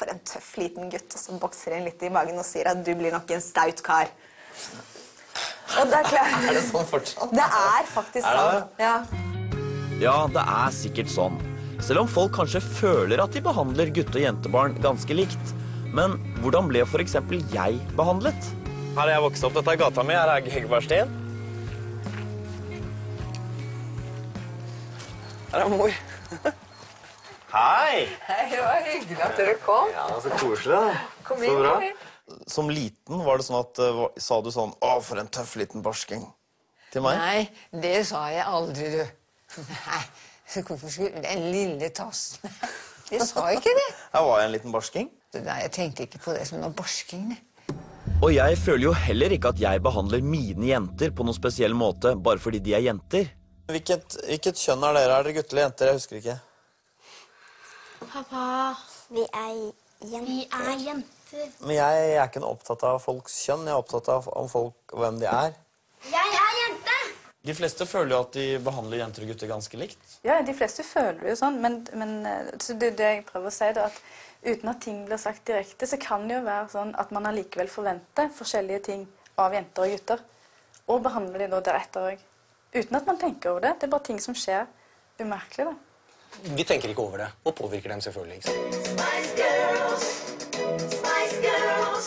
for en tøff liten gutt, og så bokser han litt i magen og sier at du blir nok en staut kar. Og det klart. Det sånn fortsatt? Det faktisk sånn. Ja. Ja, det sikkert sånn. Selv om folk kanskje føler at de behandler gutte- og jentebarn ganske likt. Men hvordan ble for eksempel jeg behandlet? Her jeg vokst opp, dette gata mi, her Heggebergstien. Her mor. Hei! Hei, det var hyggelig at dere kom. Ja, så koselig da. Kom inn, kom inn. Som liten var det sånn at, sa du sånn, å, for en tøff liten barsking til meg? Nei, det sa jeg aldri, du. Nei, så hvorfor skulle den lille tassen? Jeg sa ikke det. Her var jeg en liten barsking. Nei, jeg tenkte ikke på det som noe barsking. Og jeg føler jo heller ikke at jeg behandler mine jenter på noen spesiell måte, bare fordi de jenter. Hvilket kjønn dere? Er dere gutter eller jenter? Jeg husker ikke. Pappa, Vi er jenter. Men jeg ikke noe opptatt av folks kjønn, jeg opptatt av om folk, hvem de Jeg er jente! De fleste føler jo at de behandler jenter og gutter ganske likt. Ja, de fleste føler jo sånn, men så det jeg prøver å si da, at uten at ting blir sagt direkte, så kan det jo være sånn at man allikevel forventer forskjellige ting av jenter og gutter, og behandler de da deretter også. Uten at man tenker over det. Det bare ting som skjer umerkelig da. Vi tenker ikke over det, og påvirker dem selvfølgelig, ikke sant? Spice Girls, Spice Girls.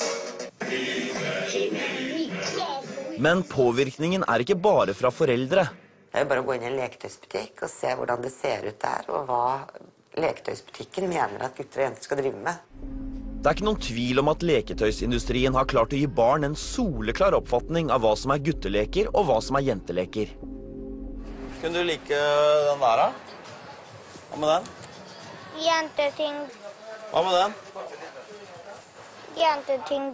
Men påvirkningen ikke bare fra foreldre. Det jo bare å gå inn i en leketøysbutikk og se hvordan det ser ut der, og hva leketøysbutikken mener at gutter og jenter skal drive med. Det ikke noen tvil om at leketøysindustrien har klart å gi barn en soleklar oppfatning av hva som gutteleker og hva som jenteleker. Kunne du like den der da? Hva med den? Jenteting, Hva med den? jenteting.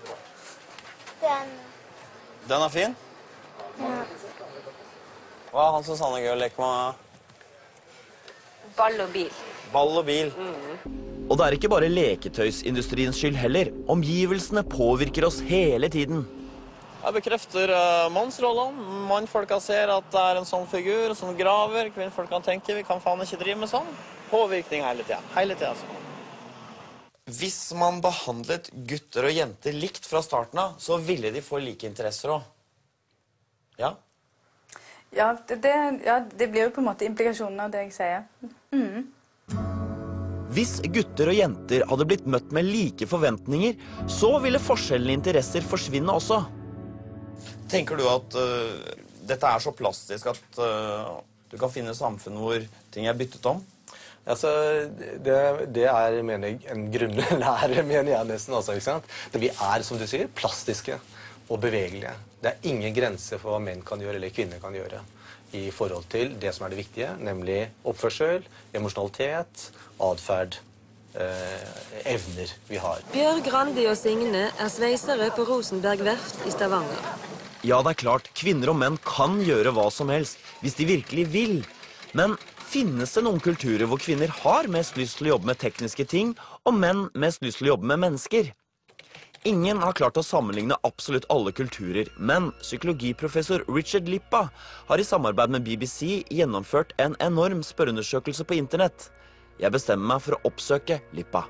Den. Den fin? Ja. Hva han synes han gøy å leke med? ball og bil. Ball og bil. Og det ikke bare leketøysindustriens skyld heller. Omgivelsene påvirker oss hele tiden. Jeg bekrefter mannsrollen. Mannfolka ser at det en sånn figur som graver. Kvinnfolka tenker vi kan faen ikke drive med sånn. Påvirkning hele tiden. Hele tiden. Hvis man behandlet gutter og jenter likt fra starten av, så ville de få like interesser også. Ja? Ja, det blir jo på en måte implikasjonen av det jeg sier. Hvis gutter og jenter hadde blitt møtt med like forventninger, så ville forskjellene i interesser forsvinne også. Tenker du at dette så plastisk at du kan finne samfunn hvor ting byttet om? Altså, det mener jeg, en grunnlære, mener jeg nesten også, ikke sant? Det vi som du sier, plastiske og bevegelige. Det ingen grenser for hva menn kan gjøre eller kvinner kan gjøre i forhold til det som det viktige, nemlig oppførsel, emosjonalitet, adferd, evner vi har. Bjørg Randi og Signe sveisere på Rosenberg Verft i Stavanger. Ja, det klart, kvinner og menn kan gjøre hva som helst, hvis de virkelig vil. Men finnes det noen kulturer hvor kvinner har mest lyst til å jobbe med tekniske ting, og menn mest lyst til å jobbe med mennesker? Ingen har klart å sammenligne absolutt alle kulturer, men psykologiprofessor Richard Lippa har i samarbeid med BBC gjennomført en enorm spørreundersøkelse på internett. Jeg bestemmer meg for å oppsøke Lippa.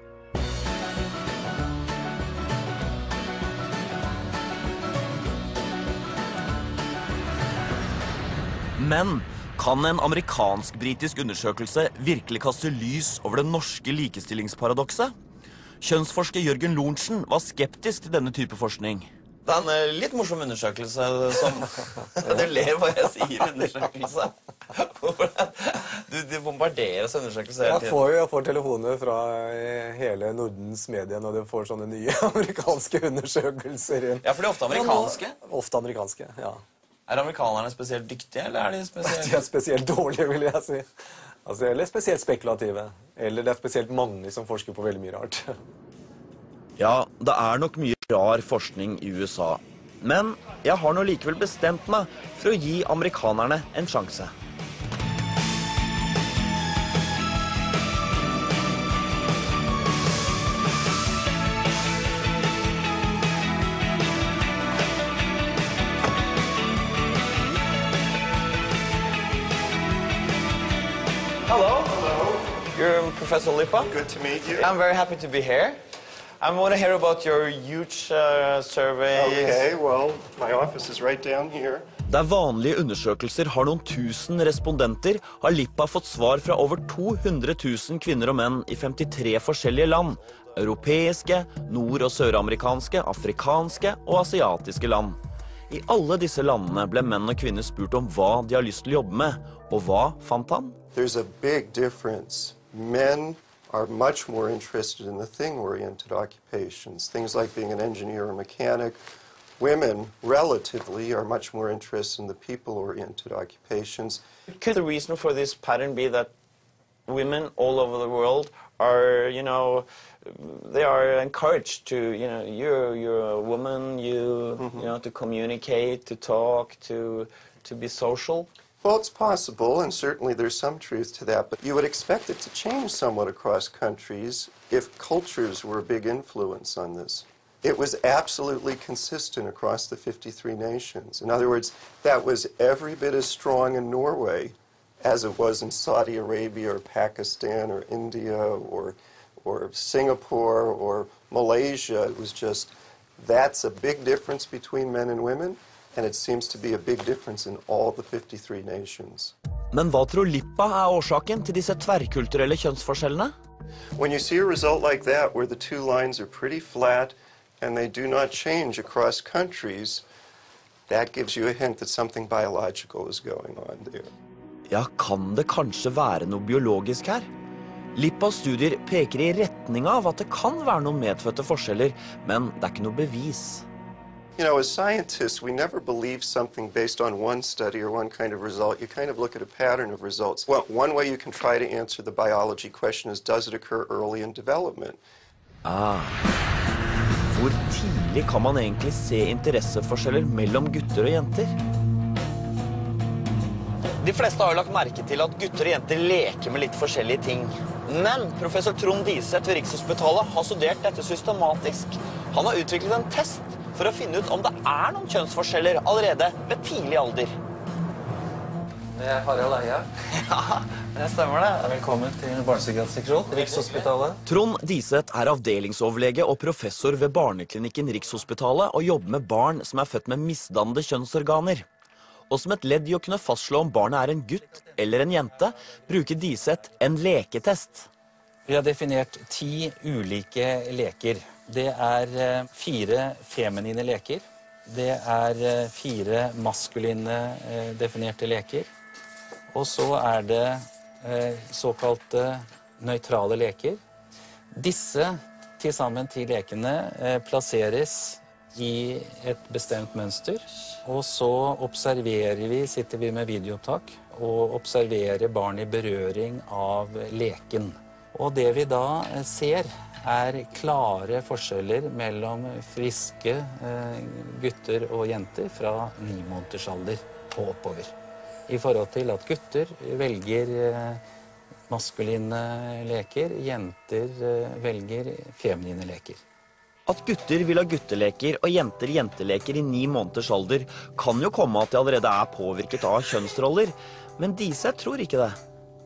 Men kan en amerikansk-britisk undersøkelse virkelig kaste lys over det norske likestillingsparadoxet? Kjønnsforsker Jørgen Lorentzen var skeptisk til denne type forskning. Det en litt morsom undersøkelse som... Du ler hva jeg sier undersøkelse. Du bombarderes undersøkelser hele tiden. Jeg får telefoner fra hele Nordens medier når de får sånne nye amerikanske undersøkelser inn. Ja, for de ofte amerikanske? Ofte amerikanske, ja. Amerikanerne spesielt dyktige, eller de spesielt... De spesielt dårlige, vil jeg si. Altså, eller spesielt spekulative. Eller det spesielt mange som forsker på veldig mye rart. Ja, det nok mye rar forskning i USA. Men jeg har nå likevel bestemt meg for å gi amerikanerne en sjanse. Professor Lippa. Good to meet you. I'm very happy to be here. I want to hear about your huge survey. Okay, well, my office is right down here. Der vanlige undersøkelser har noen tusen respondenter, har Lippa fått svar fra over 200 000 kvinner og menn i 53 forskjellige land. Europeiske, nord- og søramerikanske, afrikanske og asiatiske land. I alle disse landene ble menn og kvinner spurt om hva de har lyst til å jobbe med. Og hva fant han? There's a big difference. Men are much more interested in the thing-oriented occupations, things like being an engineer or mechanic. Women, relatively, are much more interested in the people-oriented occupations. Could the reason for this pattern be that women all over the world are, they are encouraged to, you're a woman, to communicate, to talk, to be social? Well, it's possible, and certainly there's some truth to that, but you would expect it to change somewhat across countries if cultures were a big influence on this. It was absolutely consistent across the 53 nations. In other words, that was every bit as strong in Norway as it was in Saudi Arabia or Pakistan or India or Singapore or Malaysia. It was just, that's a big difference between men and women. And it seems to be a big difference in all the 53 nations. Men hva tror Lippa årsaken til disse tverrkulturelle kjønnsforskjellene? When you see a result like that where the two lines are pretty flat and they do not change across countries, that gives you a hint that something biological is going on there. Ja, kan det kanskje være noe biologisk her? Lippas studier peker i retning av at det kan være noen medfødte forskjeller, men det ikke noe bevis. As scientists, we never believe something based on one study or one kind of result. You kind of look at a pattern of results. Well, one way you can try to answer the biology question is, does it occur early in development? Hvor tidlig kan man egentlig se interesseforskjeller mellom gutter og jenter? De fleste har jo lagt merke til at gutter og jenter leker med litt forskjellige ting. Men professor Trond Diseth ved Rikshospitalet har studert dette systematisk. Han har utviklet en test for å finne ut om det noen kjønnsforskjeller allerede ved tidlig alder. Det Harald Eia. Ja, det stemmer det. Velkommen til barnepsykiatriseksjon, Rikshospitalet. Trond Diseth avdelingsoverlege og professor ved barneklinikken Rikshospitalet og jobber med barn som født med misdannede kjønnsorganer. Og som et ledd i å kunne fastslå om barnet en gutt eller en jente, bruker Diseth en leketest. Vi har definert 10 ulike leker. Det 4 feminine leker. Det 4 maskuline definerte leker. Og så det såkalte nøytrale leker. Disse til sammen 10 lekene plasseres i et bestemt mønster. Og så sitter vi med videoopptak og observerer barn i berøring av leken. Og det vi da ser klare forskjeller mellom friske gutter og jenter fra 9 måneders alder og oppover. I forhold til at gutter velger maskuline leker, jenter velger feminine leker. At gutter vil ha gutteleker og jenter jenteleker i 9 måneders alder kan jo komme at de allerede påvirket av kjønnsroller, men Diseth tror ikke det.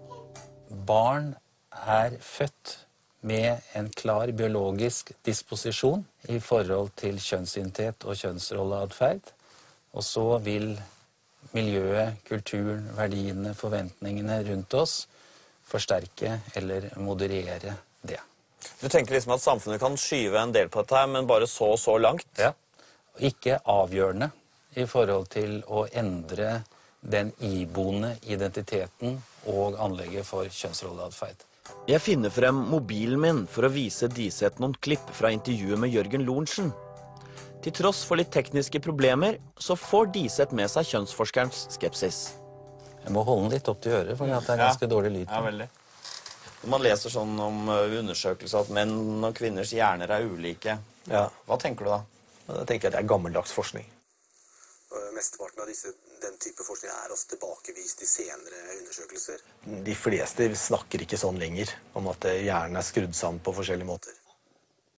Barn født med en klar biologisk disposisjon i forhold til kjønnsidentitet og kjønnsrolleatferd. Og så vil miljøet, kulturen, verdiene, forventningene rundt oss forsterke eller moderere det. Du tenker liksom at samfunnet kan skyve en del på dette her, men bare så langt? Ja, ikke avgjørende i forhold til å endre den iboende identiteten og anlegget for kjønnsrolleatferd. Jeg finner frem mobilen min for å vise Diseth noen klipp fra intervjuet med Jørgen Lorentzen. Til tross for litt tekniske problemer, så får Diseth med seg kjønnsforskerens skepsis. Jeg må holde den litt opp til øret, for det ganske dårlig lyd. Ja, veldig. Når man leser sånn om undersøkelser at menn og kvinners hjerner ulike, hva tenker du da? Da tenker jeg at det gammeldags forskning. Mesteparten av den type forskning også tilbakevist i senere undersøkelser. De fleste snakker ikke sånn lenger, om at hjernen skrudd sammen på forskjellige måter.